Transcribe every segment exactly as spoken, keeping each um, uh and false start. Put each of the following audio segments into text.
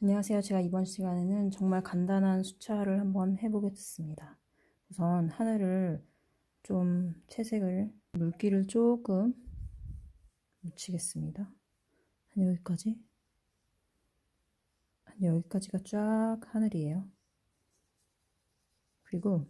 안녕하세요. 제가 이번 시간에는 정말 간단한 수차를 한번 해보겠습니다. 우선 하늘을 좀 채색을, 물기를 조금 묻히겠습니다. 한 여기까지. 한 여기까지가 쫙 하늘이에요. 그리고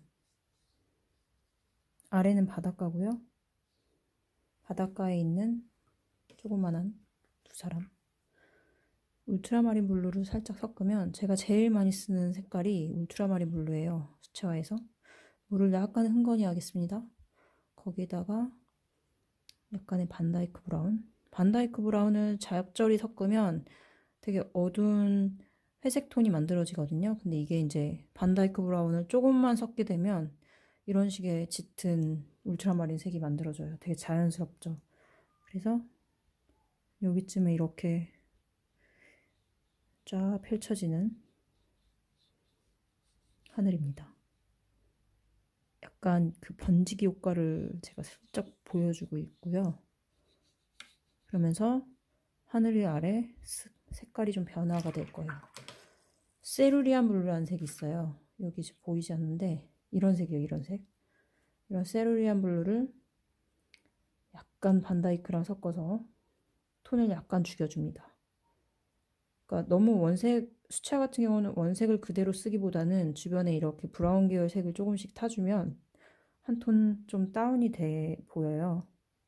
아래는 바닷가고요. 바닷가에 있는 조그만한 두 사람. 울트라마린 블루를 살짝 섞으면 제가 제일 많이 쓰는 색깔이 울트라마린 블루예요. 수채화에서. 물을 약간 흥건히 하겠습니다. 거기다가 약간의 반다이크 브라운. 반다이크 브라운을 자연절이 섞으면 되게 어두운 회색 톤이 만들어지거든요. 근데 이게 이제 반다이크 브라운을 조금만 섞게 되면 이런 식의 짙은 울트라마린 색이 만들어져요. 되게 자연스럽죠. 그래서 여기쯤에 이렇게 쫙 펼쳐지는 하늘입니다. 약간 그 번지기 효과를 제가 살짝 보여주고 있고요. 그러면서 하늘 아래 색깔이 좀 변화가 될 거예요. 세루리안 블루라는 색이 있어요. 여기 보이지 않는데 이런 색이에요. 이런 색. 이런 세루리안 블루를 약간 반다이크랑 섞어서 톤을 약간 죽여줍니다. 그러니까 너무 원색, 수채 같은 경우는 원색을 그대로 쓰기보다는 주변에 이렇게 브라운 계열 색을 조금씩 타주면 한 톤 좀 다운이 돼 보여요.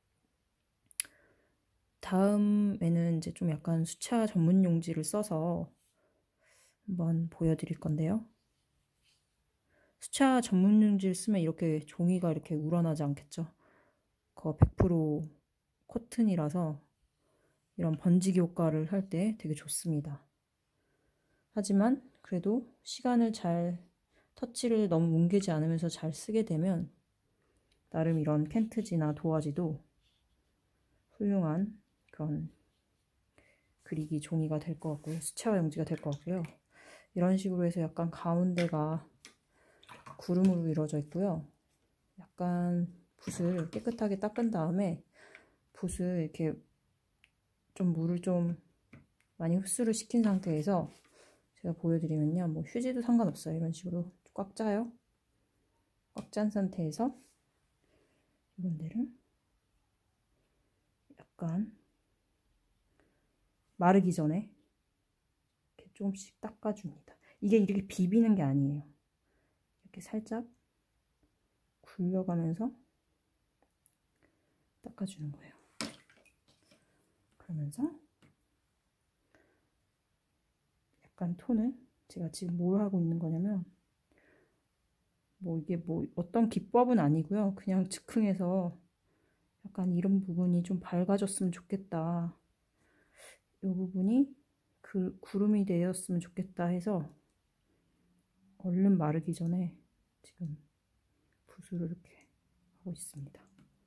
다음에는 이제 좀 약간 수채화 전문 용지를 써서 한번 보여드릴 건데요. 수채화 전문 용지를 쓰면 이렇게 종이가 이렇게 우러나지 않겠죠. 그거 백 퍼센트 코튼이라서 이런 번지기 효과를 할 때 되게 좋습니다. 하지만 그래도 시간을 잘 터치를 너무 뭉개지 않으면서 잘 쓰게 되면 나름 이런 켄트지나 도화지도 훌륭한 그런 그리기 종이가 될 것 같고요. 수채화 용지가 될 것 같고요. 이런 식으로 해서 약간 가운데가 구름으로 이루어져 있고요. 약간 붓을 깨끗하게 닦은 다음에 붓을 이렇게 좀 물을 좀 많이 흡수를 시킨 상태에서 제가 보여드리면요. 뭐 휴지도 상관없어요. 이런 식으로 꽉 짜요. 꽉 짠 상태에서 이런 데를 약간 마르기 전에 이렇게 조금씩 닦아줍니다. 이게 이렇게 비비는 게 아니에요. 이렇게 살짝 굴려가면서 닦아주는 거예요. 그러면서 약간 톤을 제가 지금 뭘 하고 있는 거냐면 뭐 이게 뭐 어떤 기법은 아니고요. 그냥 즉흥해서 약간 이런 부분이 좀 밝아졌으면 좋겠다. 이 부분이 그 구름이 되었으면 좋겠다 해서 얼른 마르기 전에 지금 붓으로 이렇게 하고 있습니다.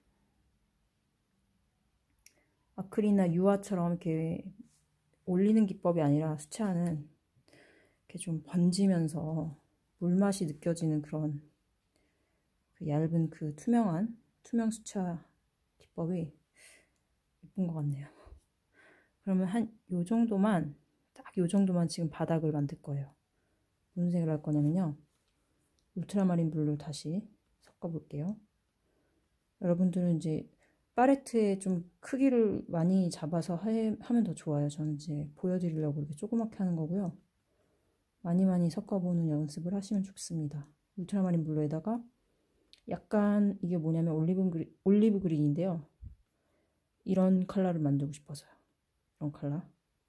아크릴이나 유화처럼 이렇게 올리는 기법이 아니라 수채화는 이렇게 좀 번지면서 물맛이 느껴지는 그런 그 얇은 그 투명한 투명 수채화 기법이 예쁜 것 같네요. 그러면 한 요 정도만 딱 요 정도만 지금 바닥을 만들 거예요. 무슨 색을 할 거냐면요. 울트라마린 블루 다시 섞어 볼게요. 여러분들은 이제 팔레트에 좀 크기를 많이 잡아서 해, 하면 더 좋아요. 저는 이제 보여드리려고 이렇게 조그맣게 하는 거고요. 많이 많이 섞어보는 연습을 하시면 좋습니다. 울트라마린 블루에다가 약간 이게 뭐냐면 올리브 그린, 올리브 그린인데요. 이런 컬러를 만들고 싶어서요. 이런 컬러.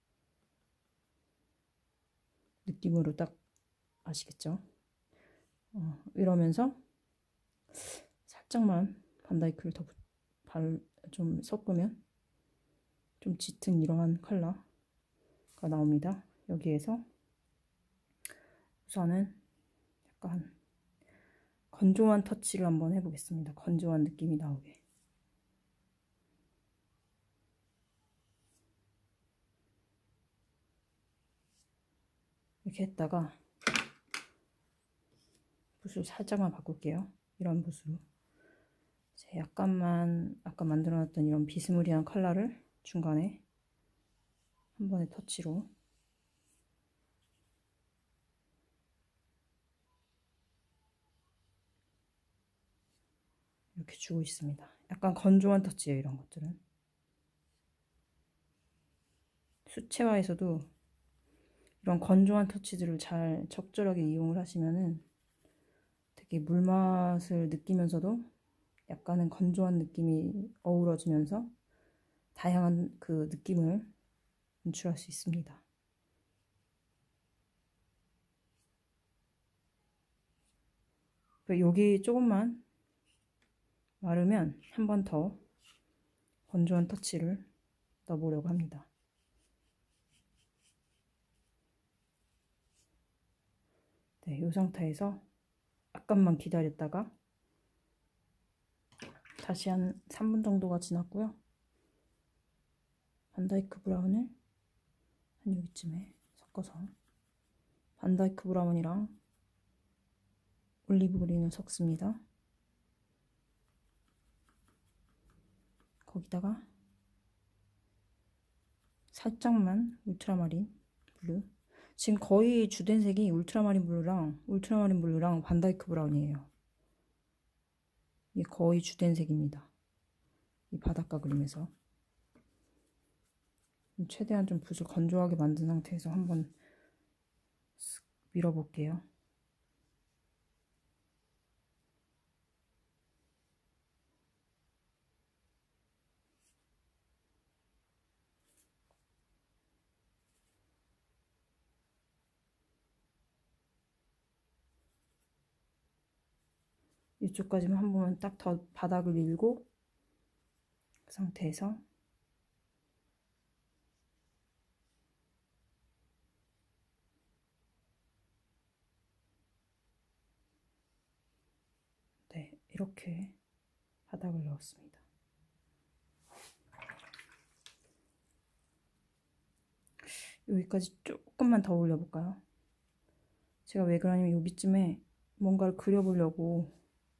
느낌으로 딱 아시겠죠? 어, 이러면서 살짝만 반다이크를 더 발, 좀 섞으면 좀 짙은 이러한 컬러가 나옵니다. 여기에서 우선은 약간 건조한 터치를 한번 해보겠습니다. 건조한 느낌이 나오게. 이렇게 했다가 붓을 살짝만 바꿀게요. 이런 붓으로. 약간만 아까 만들어놨던 이런 비스무리한 컬러를 중간에 한 번의 터치로 이렇게 주고 있습니다. 약간 건조한 터치예요, 이런 것들은. 수채화에서도 이런 건조한 터치들을 잘 적절하게 이용을 하시면은 되게 물맛을 느끼면서도 약간은 건조한 느낌이 어우러지면서 다양한 그 느낌을 연출할 수 있습니다. 여기 조금만 마르면 한 번 더 건조한 터치를 넣어보려고 합니다. 네, 이 상태에서 약간만 기다렸다가 다시 한 삼 분 정도가 지났고요. 반다이크 브라운을 한 여기쯤에 섞어서 반다이크 브라운이랑 올리브 그린을 섞습니다. 거기다가 살짝만 울트라마린 블루. 지금 거의 주된 색이 울트라마린 블루랑 울트라마린 블루랑 반다이크 브라운이에요. 이게 거의 주된 색입니다. 이 바닷가 그림에서. 최대한 좀 붓을 건조하게 만든 상태에서 한번 밀어볼게요. 이쪽까지만 한 번만 딱 더 바닥을 밀고 그 상태에서 네, 이렇게 바닥을 넣었습니다. 여기까지 조금만 더 올려볼까요? 제가 왜 그러냐면 여기쯤에 뭔가를 그려보려고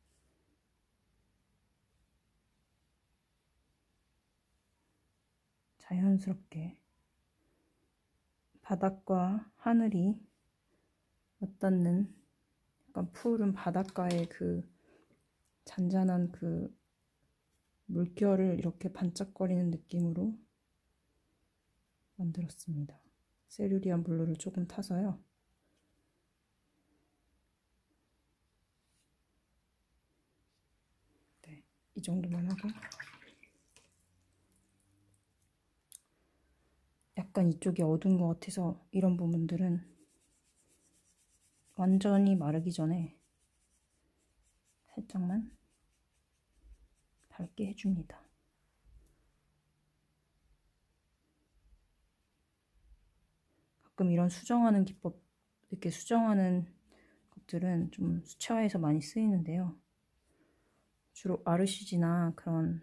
자연스럽게 바닥과 하늘이 맞닿는 약간 푸른 바닷가의 그 잔잔한 그 물결을 이렇게 반짝거리는 느낌으로 만들었습니다. 세루리안 블루를 조금 타서요. 네, 이 정도만 하고 약간 이쪽이 어두운 것 같아서 이런 부분들은 완전히 마르기 전에 살짝만 밝게 해줍니다. 가끔 이런 수정하는 기법, 이렇게 수정하는 것들은 좀 수채화에서 많이 쓰이는데요. 주로 아르시지나 그런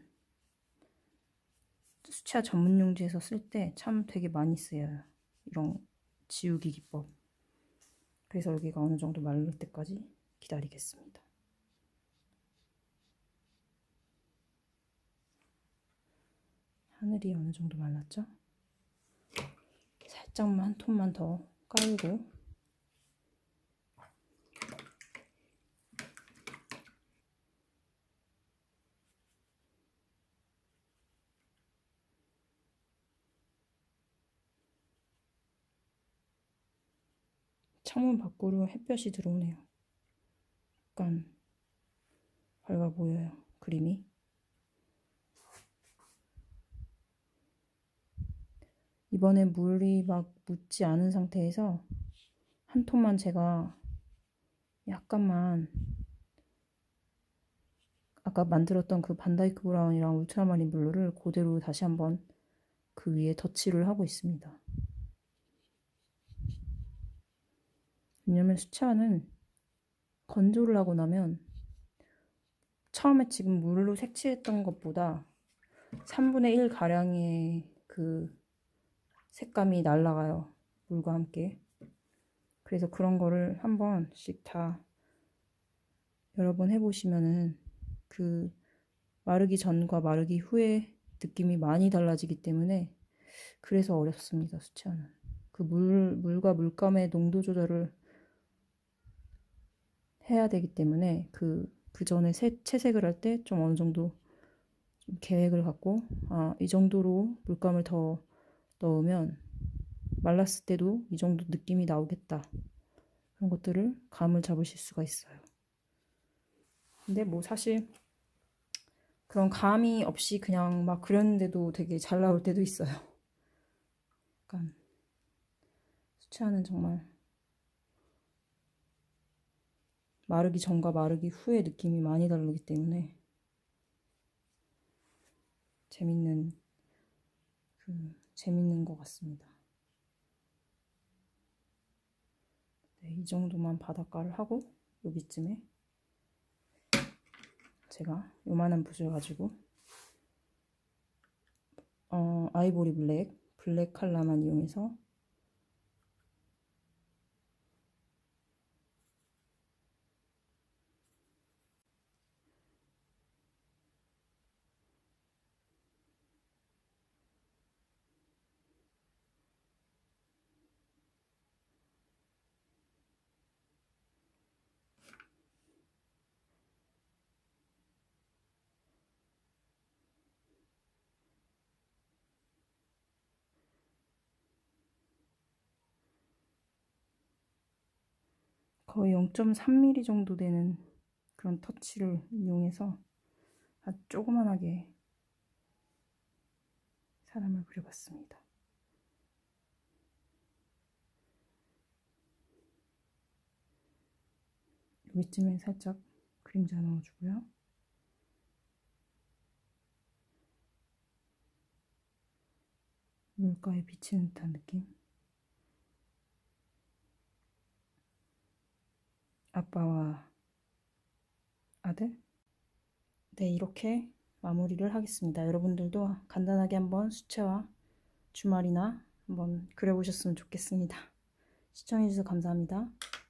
수채화 전문 용지에서 쓸 때 참 되게 많이 쓰여요. 이런 지우기 기법. 그래서 여기가 어느 정도 마를 때까지 기다리겠습니다. 하늘이 어느 정도 말랐죠? 살짝만 톤만 더 깔고 창문 밖으로 햇볕이 들어오네요. 약간 밝아 보여요, 그림이. 이번에 물이 막 묻지 않은 상태에서 한 톤만 제가 약간만 아까 만들었던 그 반다이크 브라운이랑 울트라마린 블루를 그대로 다시 한번 그 위에 덧칠을 하고 있습니다. 왜냐면 수채화는 건조를 하고 나면 처음에 지금 물로 색칠했던 것보다 삼분의 일 가량의 그 색감이 날아가요. 물과 함께. 그래서 그런 거를 한 번씩 다 여러 번 해보시면은 그 마르기 전과 마르기 후에 느낌이 많이 달라지기 때문에 그래서 어렵습니다, 수채화는. 그 물, 물과 물감의 농도 조절을 해야 되기 때문에 그 그 전에 새, 채색을 할 때 좀 어느 정도 좀 계획을 갖고 아, 이 정도로 물감을 더 넣으면 말랐을 때도 이 정도 느낌이 나오겠다. 그런 것들을 감을 잡으실 수가 있어요. 근데 뭐 사실 그런 감이 없이 그냥 막 그렸는데도 되게 잘 나올 때도 있어요. 약간 수채화는 정말 마르기 전과 마르기 후의 느낌이 많이 다르기 때문에 재밌는 그 재밌는 것 같습니다. 네, 이 정도만 바닷가를 하고 여기쯤에 제가 요만한 붓을 가지고 어, 아이보리 블랙, 블랙 컬러만 이용해서 거의 영 점 삼 밀리미터 정도 되는 그런 터치를 이용해서 아주 조그만하게 사람을 그려봤습니다. 여기쯤에 살짝 그림자 넣어주고요. 물가에 비치는 듯한 느낌. 아빠와 아들? 네, 이렇게 마무리를 하겠습니다. 여러분들도 간단하게 한번 수채화 주말이나 한번 그려보셨으면 좋겠습니다. 시청해주셔서 감사합니다.